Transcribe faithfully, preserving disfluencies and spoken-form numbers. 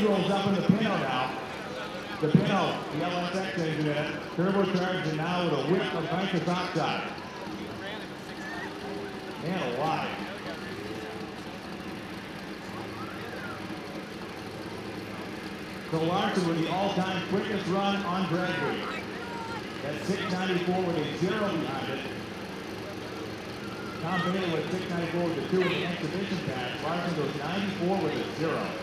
Larson rolls up in the Pinto now. The Pinto, the L S X engine in it, turbocharged and now with a whip of nitrous oxide. Man alive. So Larson with the all-time quickest run on drag week. That's six ninety-four with a zero behind it. Tom Bailey with six ninety-four with a two in the exhibition pass. Larson goes ninety-four with a zero.